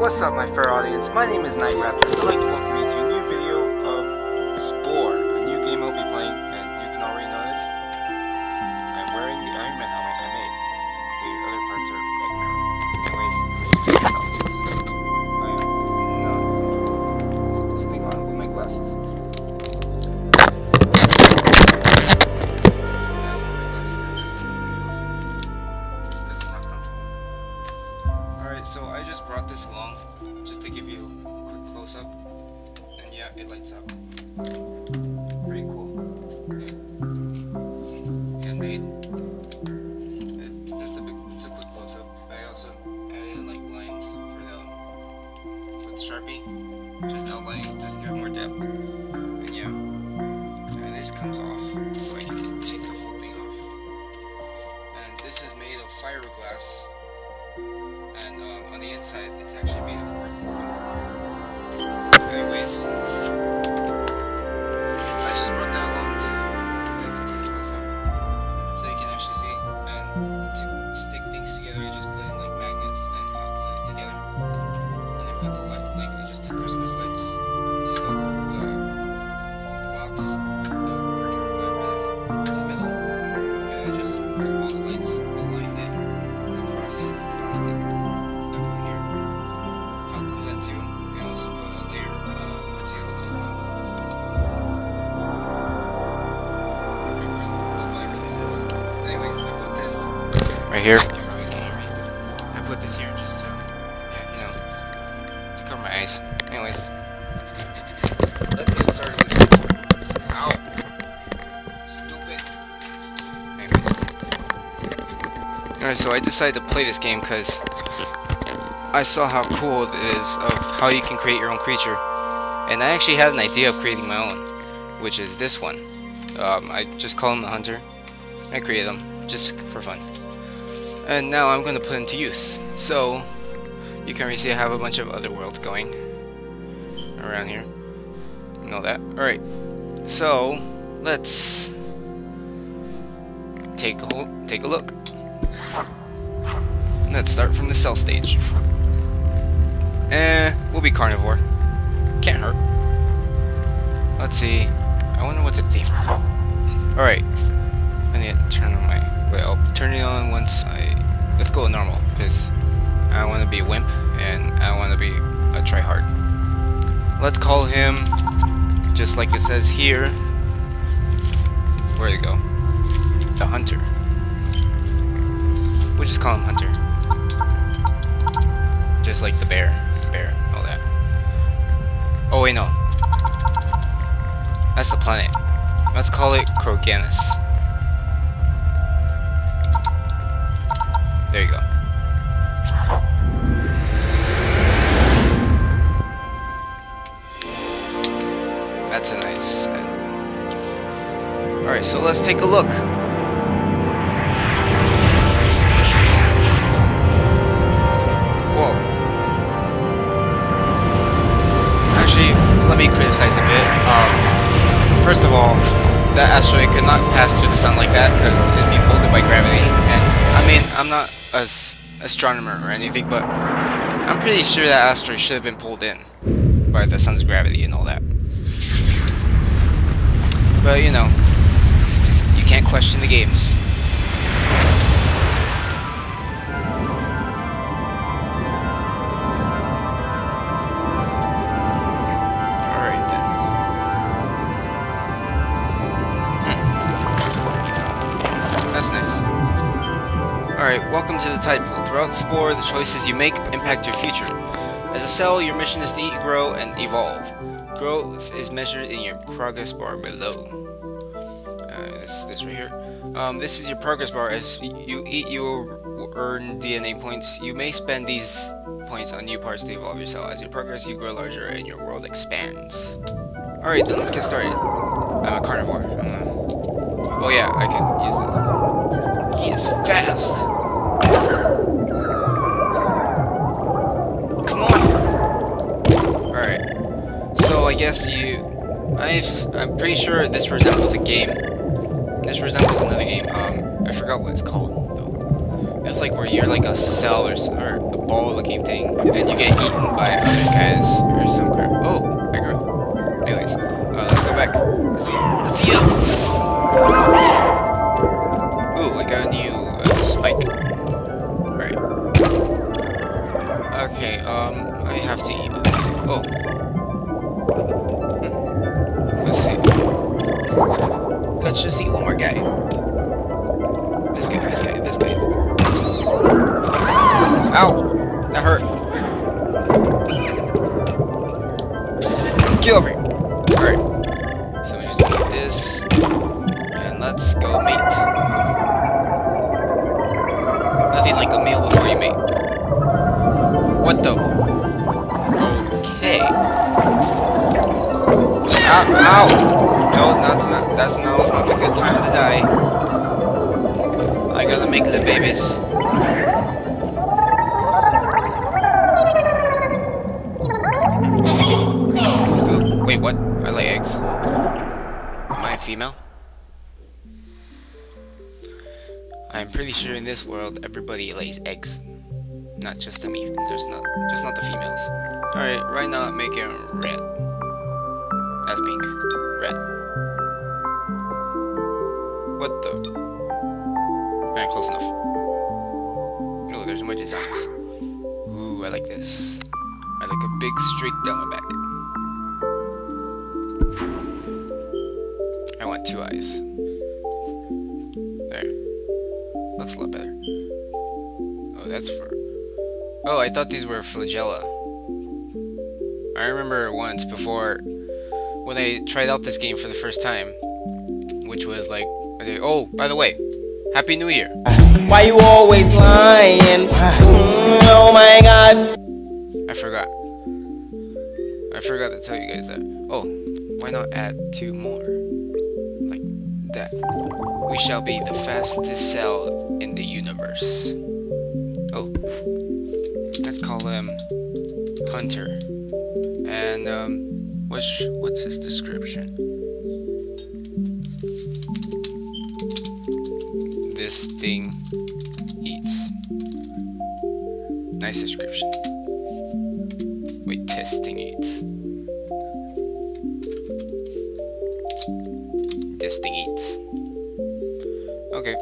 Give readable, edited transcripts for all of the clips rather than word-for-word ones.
What's up, my fair audience? My name is Night Raptor. I'd like to welcome you to a new video of Spore, a new game I'll be playing, and you can already notice I'm wearing the Iron Man helmet I made. The other parts are like my own. Anyways, let me just take this off because I am not comfortable. Put this thing on with my glasses. So I just brought this along just to give you a quick close-up, and yeah, it lights up. Pretty cool. Yeah. Handmade. It's a quick close-up. I also added like lines for the with Sharpie, just outlining, just give it more depth. And yeah, and this comes off, so I can take the whole thing off. And this is made of fiberglass. And on the inside, it's actually made of quartz. Anyways, I just brought that along to put close up so you can actually see. And to stick things together, you just put in like magnets and hot glue it together. And then put the light, like I just took Christmas lights, stuck the box, the cartridge, whatever it is, to the middle, and I just put all the lights aligned it across the plastic. Right here. You probably can't hear me. I put this here just to, to cover my eyes. Anyways, let's get started with this. Ow! Stupid. Anyways. Alright, so I decided to play this game because I saw how cool it is of how you can create your own creature. And I actually had an idea of creating my own, which is this one. I just call him the Hunter. I created him just for fun. And now I'm going to put into use. So you can already see I have a bunch of other worlds going around here. You know that. Alright. So let's take a look. Let's start from the cell stage. We'll be carnivore. Can't hurt. Let's see. I wonder what's the theme. Alright. I need to turn on my... Wait, I'll turn it on once let's go normal, because I don't want to be a wimp, and I don't want to be a tryhard. Let's call him, just like it says here, where'd it go? The Hunter. We'll just call him Hunter. Just like the bear, all that. Oh wait, no. That's the planet. Let's call it Kroganus. There you go. That's a nice... Alright, so let's take a look. Whoa. Actually, let me criticize a bit. First of all, that asteroid could not pass through the sun like that because it'd be pulled in by gravity. And I mean, I'm not an astronomer or anything, but I'm pretty sure that asteroid should have been pulled in by the sun's gravity and all that. But you know, you can't question the games. Alright then. That's nice. Alright, welcome to the Tide Pool. Throughout the Spore, the choices you make impact your future. As a cell, your mission is to eat, grow, and evolve. Growth is measured in your progress bar below. This right here. This is your progress bar. As you eat, you will earn DNA points. You may spend these points on new parts to evolve your cell. As you progress, you grow larger and your world expands. Alright, then let's get started. I'm a carnivore. Oh yeah, I can use it. He is fast! Come on! Alright. So I guess I'm pretty sure this resembles a game. This resembles another game. I forgot what it's called though. It's like where you're like a cell or a ball-looking thing, and you get eaten by other guys or some crap. Oh, I grew. Anyways, let's go back. Let's see you. Ooh, I got a new spike. Alright. Okay, I have to eat those. Oh. Let's see. Let's just eat one more guy. This guy. Ow! That hurt. Get over here. Alright. So we just eat this. And let's go mate. Nothing like a meal before you mate. What the? Okay. Ow! No, that's not the good time to die. I gotta make the babies. Ooh, wait, what? I lay eggs. Am I a female? I'm pretty sure in this world everybody lays eggs. Not just the me. Just not the females. Alright, right now I'm making red. That's pink. Red. What the? Alright, close enough. Oh, there's more designs. Ooh, I like this. I like a big streak down my back. I want 2 eyes. There. Looks a lot better. Oh, that's for... Oh, I thought these were flagella. I remember once before, when I tried out this game for the first time, which was like... Oh, by the way, Happy New Year! Why you always lying? Oh my god! I forgot to tell you guys that. Oh, why not add 2 more? Like that. We shall be the fastest cell in the universe. Oh. Let's call him Hunter. And, what's his description? This thing eats. Nice description. Wait, testing eats. This thing eats. Okay.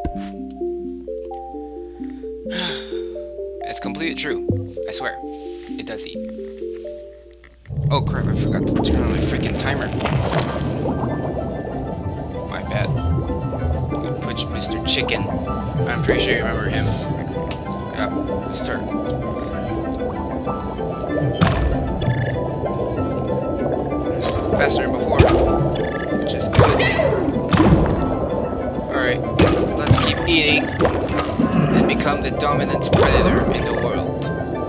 It's completely true. I swear. It does eat. Oh crap, I forgot to turn on my freaking timer. My bad. I'm gonna push Mr. Chicken. I'm pretty sure you remember him. Yeah, let's start. Faster than before, which is good. Alright, let's keep eating and become the dominant predator in the world.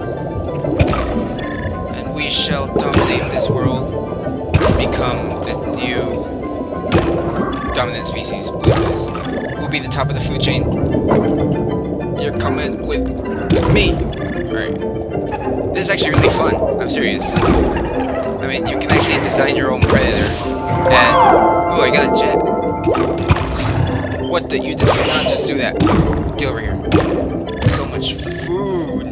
And we shall dominate this world and become the new dominant species. We'll be the top of the food chain. You're coming with me. Alright. This is actually really fun. I'm serious. I mean, you can actually design your own predator. And... Ooh, I got a jet. What the? You did not just do that. Get over here. So much food.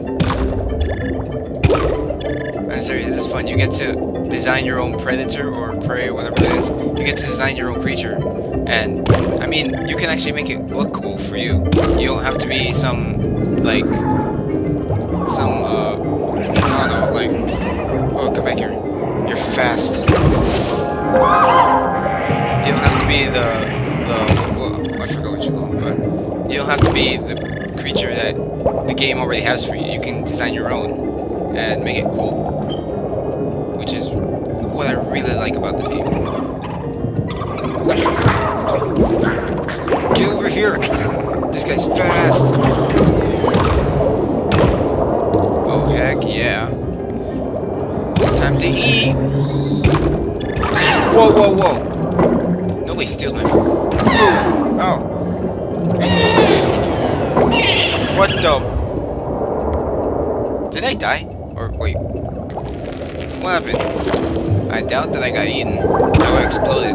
I'm serious, this is fun. You get to design your own predator or prey or whatever it is. You get to design your own creature. And, I mean, you can actually make it look cool for you. You don't have to be some, like... Some, I don't know, like... Oh, come back here. You're fast. You don't have to be the well, I forgot what you call them, but you don't have to be the creature that the game already has for you. You can design your own and make it cool, which is what I really like about this game. Get over here! This guy's fast! Oh, heck yeah. Time to eat! Whoa, whoa, whoa! Nobody steals my food! Oh! What the? Did I die? Or, wait. What happened? I doubt that I got eaten. I exploded.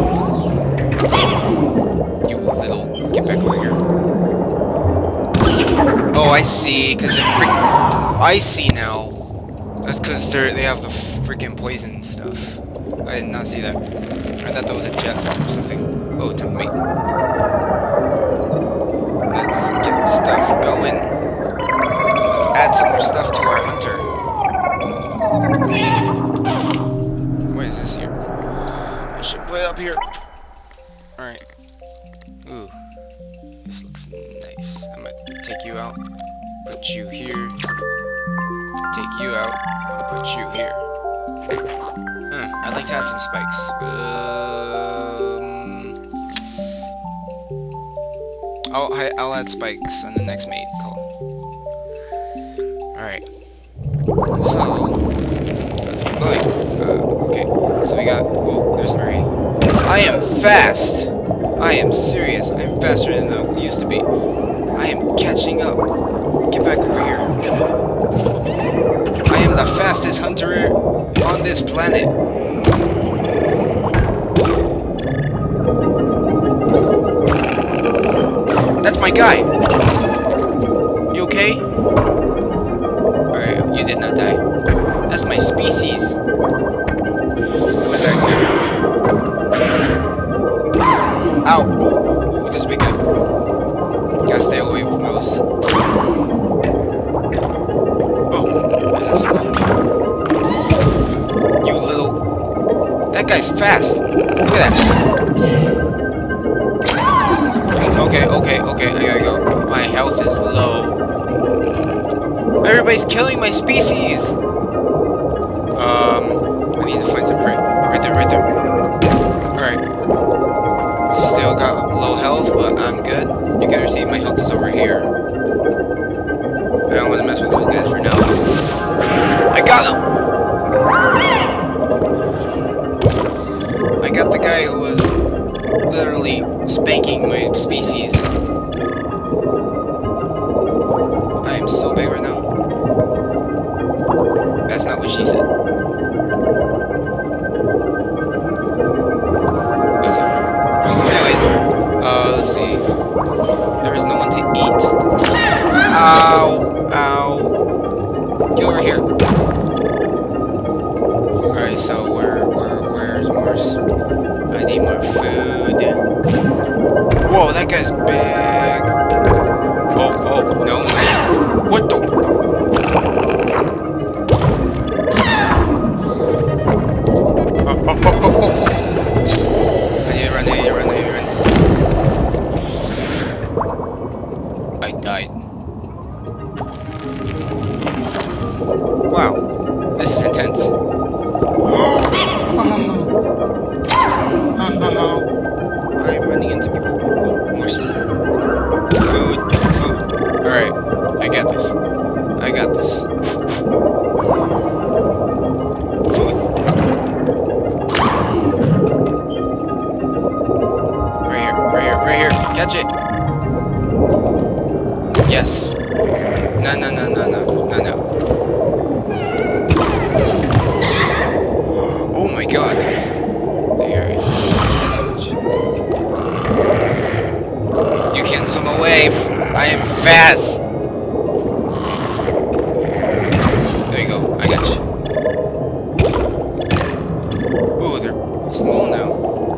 You little... Get back over here. Oh, I see, because it freak... I see now. That's because they have the freaking poison stuff. I did not see that. I thought that was a jet or something. Oh, time to mate. Let's get stuff going. Let's add some more stuff to our hunter. What is this here? I should put it up here. Alright. Ooh. This looks nice. I'm gonna take you out. Put you here. Take you out. And put you here. I'd like to add some spikes. I'll add spikes on the next maid call. Alright. So, let's keep going. Okay, so we got... Ooh, there's Marie. I am fast! I am serious. I'm faster than I used to be. I am catching up. Get back over here. I am the fastest hunter on this planet. That's my guy. You okay? Alright, you did not die. That's my species. What was that guy? Ow! Ooh, that's a big guy. Gotta stay away from those. Oh, there's a sponge. You little... That guy's fast. Look at that. Okay, I gotta go. My health is low. Everybody's killing my species! I need to find some prey. Right there. Alright. Still got low health, but I'm good. You can see my health is over here. I don't want to mess with those guys for now. I got him! I got the guy who was literally spanking my species. I am so big right now. That's not what she said. That's all. Anyways, let's see. There is no one to eat. Ow! Get over here. Alright, so where's more? I need more food. Whoa, that guy's big. Oh, no. What the? I need to run. I died. Wow, this is intense. I'm running into people. Oh, more food. Alright, I got this. Food. Right here. Catch it. Yes. No. Oh my god. They are huge. You can't swim away. I am fast. There you go. I got you. Ooh, they're small now.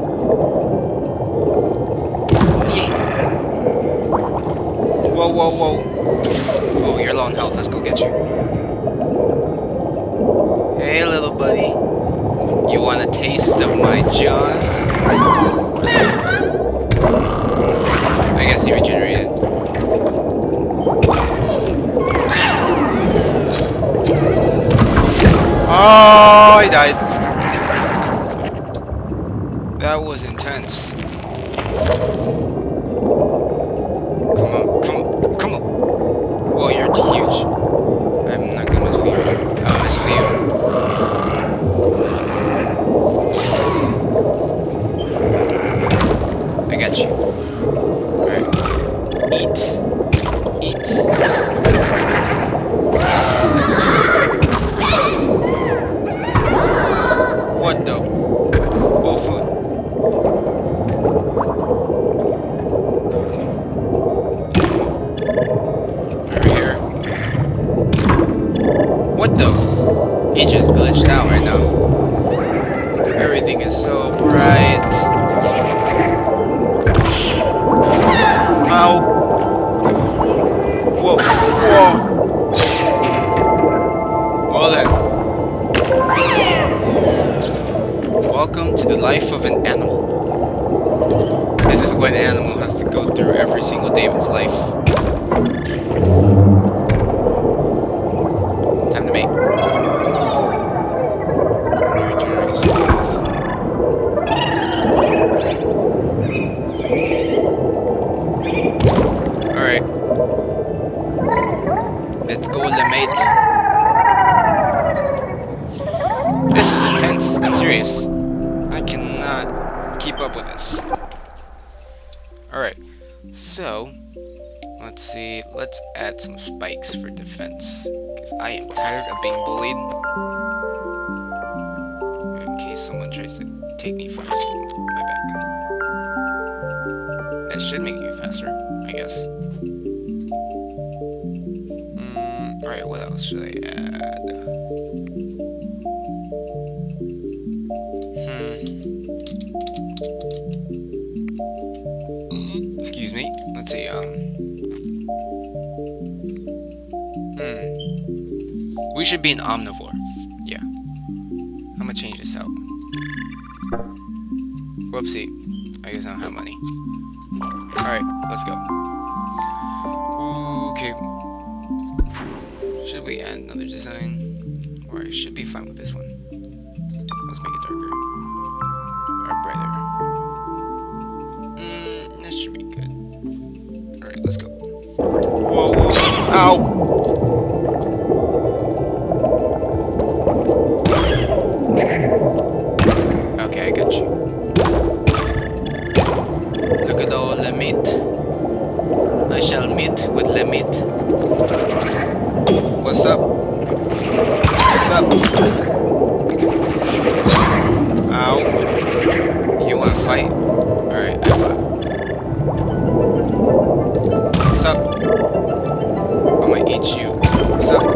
Yeah. Whoa. Oh, you're low on health. Let's go get you. Hey, little buddy. You want a taste of my jaws? I guess he regenerated. Oh, he died. That was intense. Come on. Whoa, you're huge. I'm not gonna mess with you. I'll mess with you. I got you. Alright. Eat. What the? Oh, food. stage is glitched out right now. Everything is so bright. Ow! Whoa! Whoa! Well then. Welcome to the life of an animal. This is what an animal has to go through every single day of its life. Time to mate. Alright. Let's go, mate. This is intense. I'm serious. I cannot keep up with this. Alright, so let's see, let's add some spikes for defense, because I am tired of being bullied. In case someone tries to take me from my back. That should make you faster, I guess. Alright, what else should I add? Excuse me. Let's see, we should be an omnivore. Yeah. I'm gonna change this out. Whoopsie. I guess I don't have money. Alright, let's go. Okay. Should we add another design? Or I should be fine with this one. Let's make it darker. Or brighter. That should be good. Alright, let's go. Whoa, whoa. Ow! Okay, I got you. Look at all the meat. I shall meet with the meat. What's up? What's up? Ow. You wanna fight? Alright, I fought. What's up? I'm gonna eat you. What's up?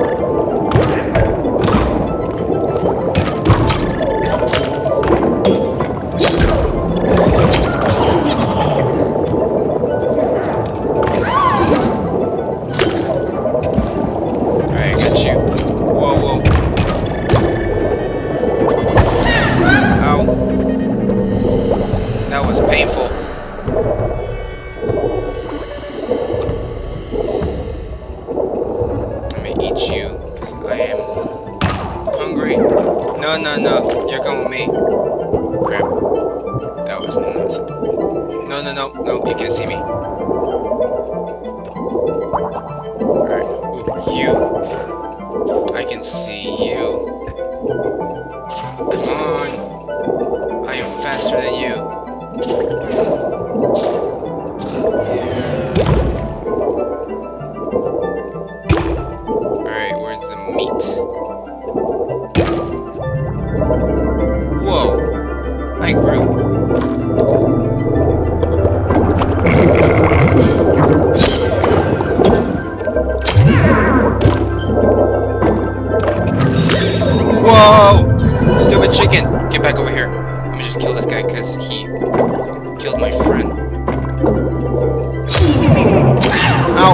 Alright, I got you. Whoa, whoa. Ow. That was painful. You, because I am hungry. No, no, no. You're coming with me. Crap. That was nuts. No, no, no. No, you can't see me. Alright. Ooh, you. I can see you. Come on. I am faster than you. Whoa, I grew. Whoa! Stupid chicken! Get back over here. Let me just kill this guy because he killed my friend. Ow!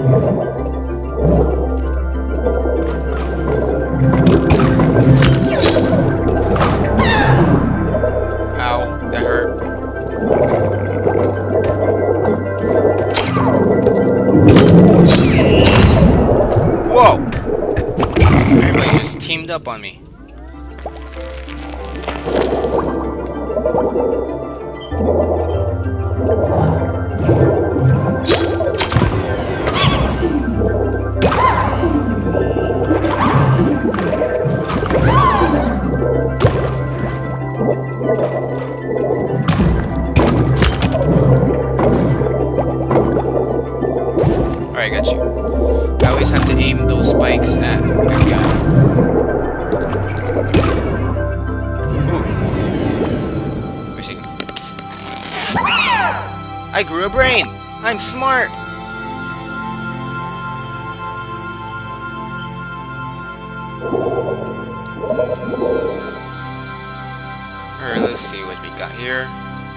Whoa! Everybody just teamed up on me. Alright, I got you. I always have to aim those spikes at the guy. Ooh. Let me see. I grew a brain! I'm smart! Alright, let's see what we got here.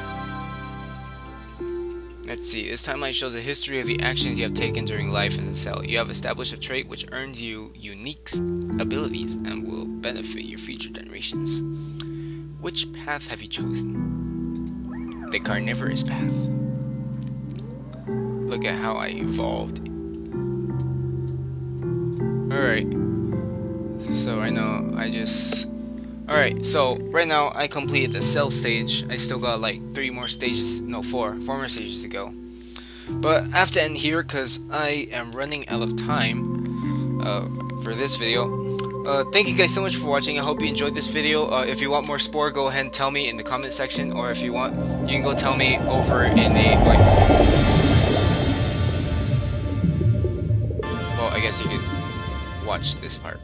Let's see, this timeline shows a history of the actions you have taken during life as a cell. You have established a trait which earns you unique abilities and will benefit your future generations. Which path have you chosen? The carnivorous path. Look at how I evolved. Alright. So right now Alright, so right now I completed the cell stage. I still got like 4 more stages to go. But I have to end here because I am running out of time for this video. Thank you guys so much for watching. I hope you enjoyed this video. If you want more Spore, go ahead and tell me in the comment section, or if you want, you can go tell me over in the well, I guess you could watch this part.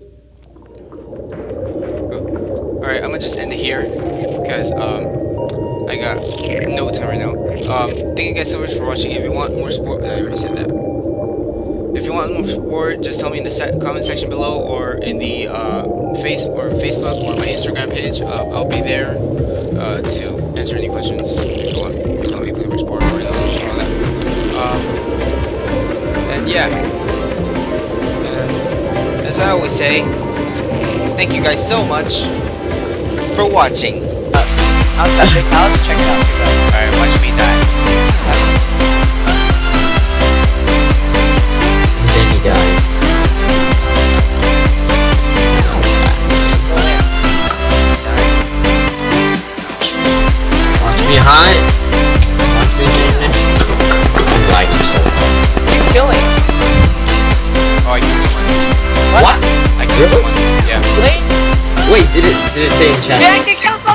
Alright, I'm gonna just end it here because I got no time right now. Thank you guys so much for watching. If you want more Spore, I already said that. If you want more Spore, just tell me in the comment section below, or in the Facebook or my Instagram page. I'll be there to answer any questions if you want. Tell me to play more Spore or all that. And yeah, as I always say, thank you guys so much for watching. How's that big house? Check it out. Alright, watch me die. Then he dies. Watch me hide. Watch me hide. Like yourself. You killing? Oh, I killed someone. What? I killed someone. Yeah. Wait. Wait, did it say in chat? Yeah, I can kill